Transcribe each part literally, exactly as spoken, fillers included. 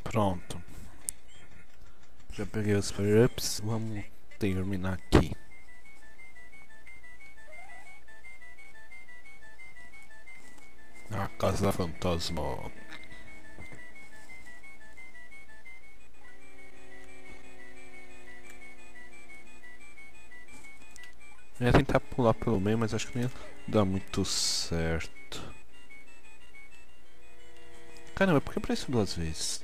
Pronto. Já peguei os power-ups. Vamos terminar aqui. A casa fantasma. Eu ia tentar pular pelo meio, mas acho que não ia dar muito certo. Caramba, por que apareceu duas vezes?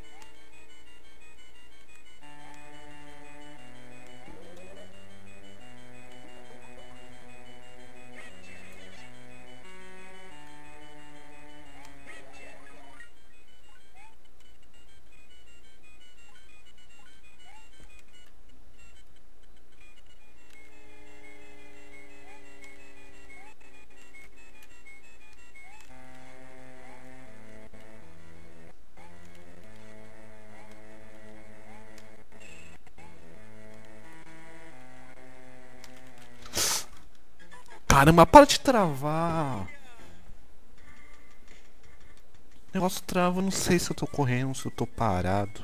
Caramba, para de travar! O negócio trava, eu não sei se eu tô correndo, se eu tô parado.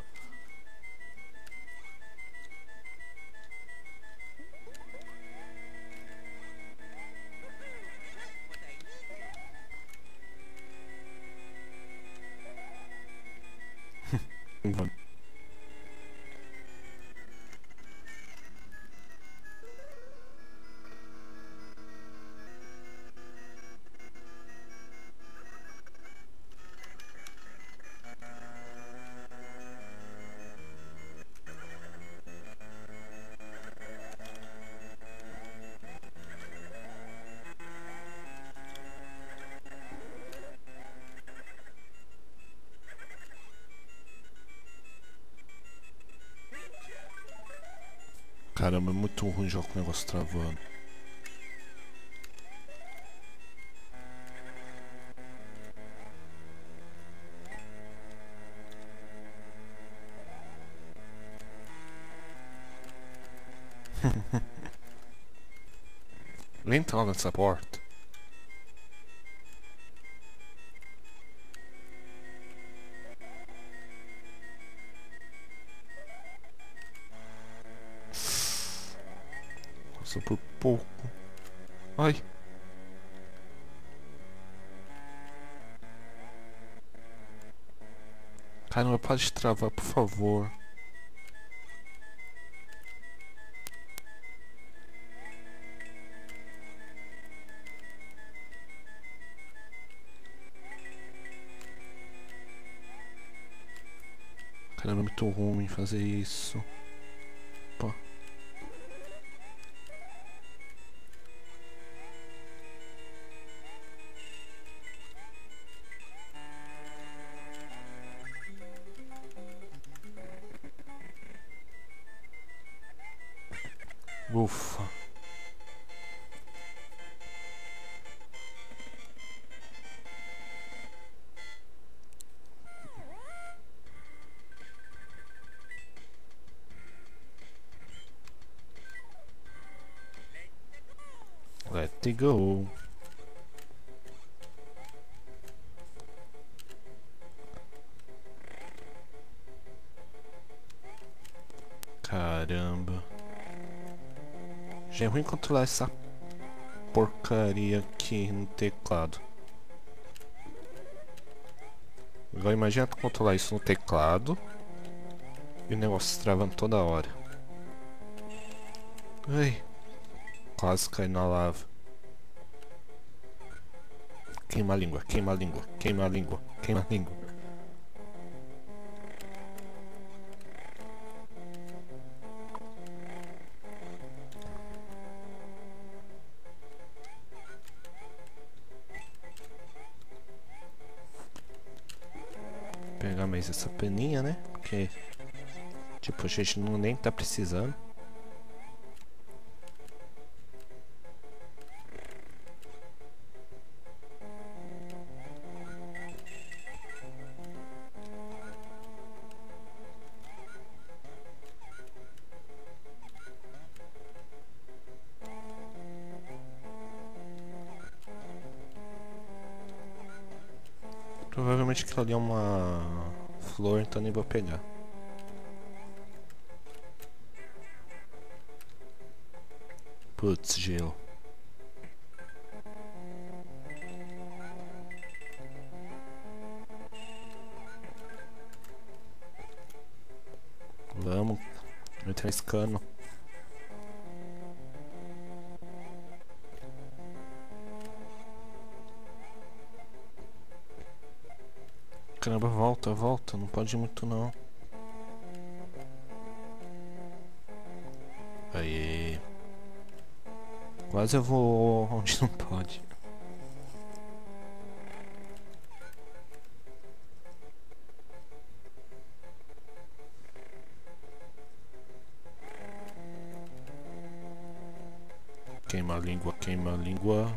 Caramba, é muito ruim jogar com o negócio travando. Entra lá nessa porta. Passou por pouco. Ai. Caramba, para de travar, por favor. Caramba, é muito ruim fazer isso. Pô. Ufa. Let it go. Caramba. Já é ruim controlar essa porcaria aqui no teclado. Agora imagina tu controlar isso no teclado e o negócio travando toda hora. Ai. Quase cai na lava. Queima a língua, queima a língua, queima a língua, queima a língua. Pegar mais essa peninha, né? Porque tipo, a gente não nem tá precisando. Provavelmente aquilo ali é uma Flor, então nem vou pegar. Putz, gelo. Vamos. Entrar esse cano. Caramba, volta, volta. Não pode ir muito não. Aí. Quase eu vou onde não pode. Queima a língua, queima a língua.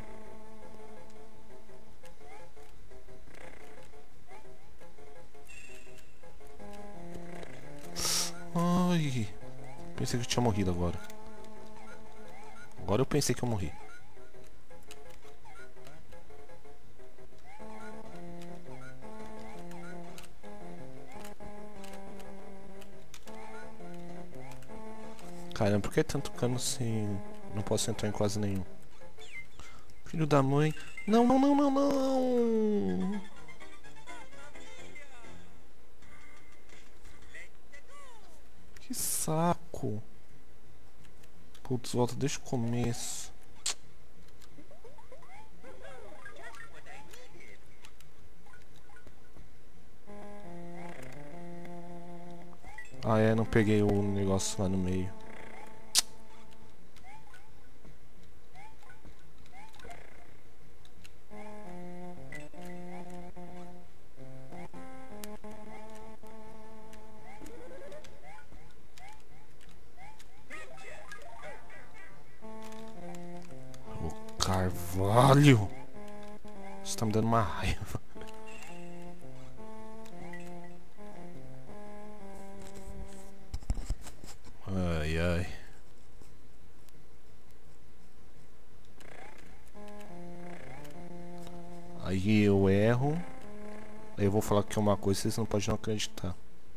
Ai. Pensei que eu tinha morrido agora. Agora eu pensei que eu morri. Caramba, por que tanto cano se não posso entrar em quase nenhum? Filho da mãe. Não, não, não, não, não. Que saco. Putz, volta desde o começo. Ah é, não peguei o negócio lá no meio. O Carvalho! Isso tá me dando uma raiva. Ai, ai. Aí eu erro. Aí eu vou falar que é uma coisa e vocês não podem não acreditar.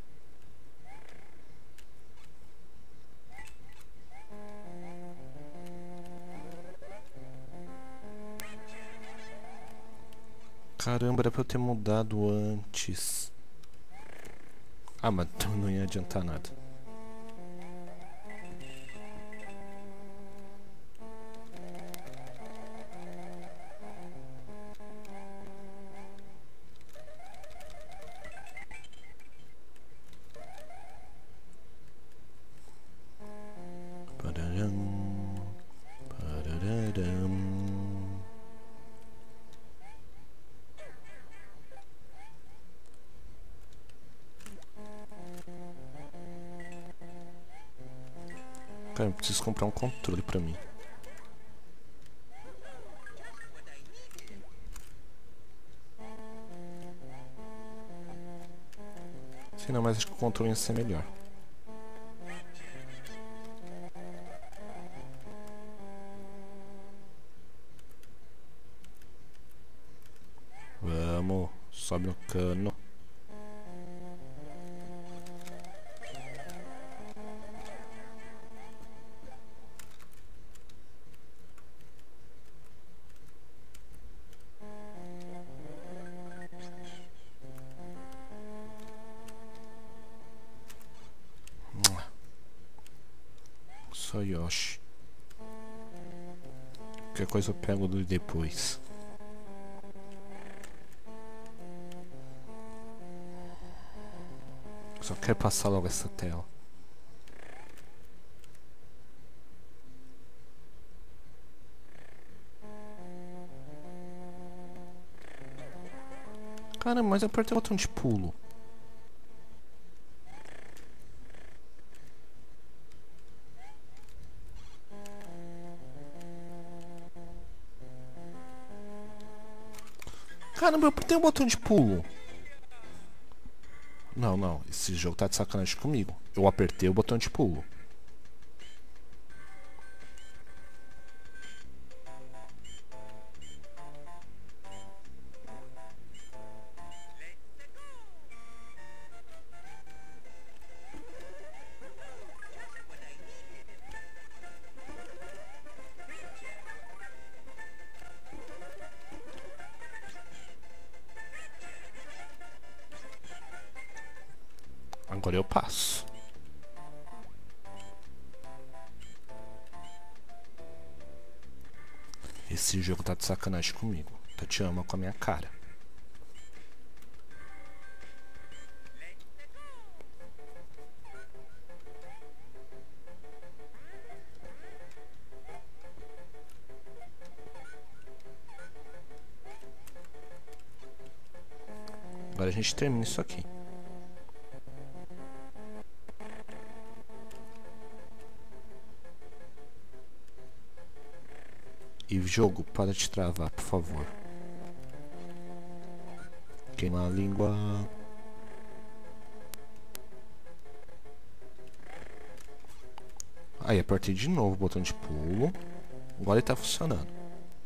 Caramba, era pra eu ter mudado antes. Ah, mas não ia adiantar nada. Pararam, pararam. Cara, eu preciso comprar um controle pra mim. Sei não, mas acho que o controle ia ser melhor. Vamos, sobe no cano. Só Yoshi. Qualquer coisa eu pego do depois. Só quero passar logo essa tela. Caramba, mas eu apertei o botão de pulo. Caramba, eu apertei o botão de pulo. Não, não, esse jogo tá de sacanagem comigo. Eu apertei o botão de pulo. Agora eu passo. Esse jogo tá de sacanagem comigo. Tá te ama com a minha cara. Agora a gente termina isso aqui. E jogo, para de travar, por favor. Queima a língua. Aí, apertei de novo o botão de pulo. Agora ele tá funcionando.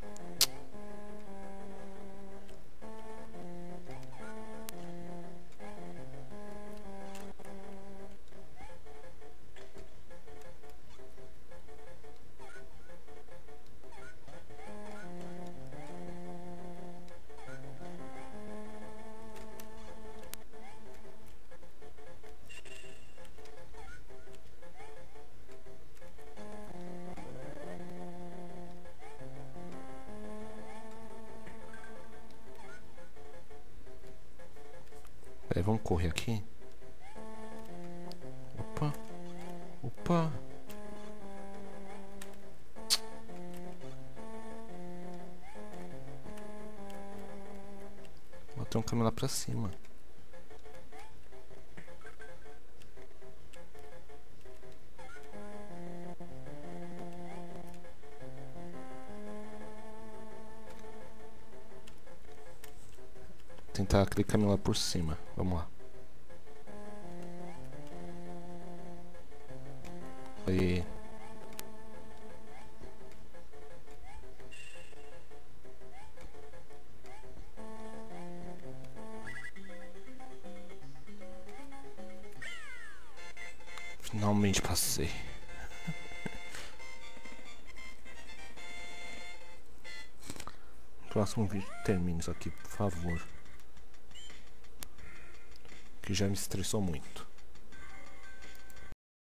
Peraí, vamos correr aqui. Opa. Opa. Botei um caminho lá pra cima. Tentar aquele caminho lá por cima. Vamos lá. Aí. Finalmente passei. Próximo vídeo termine isso aqui, por favor. Que já me estressou muito.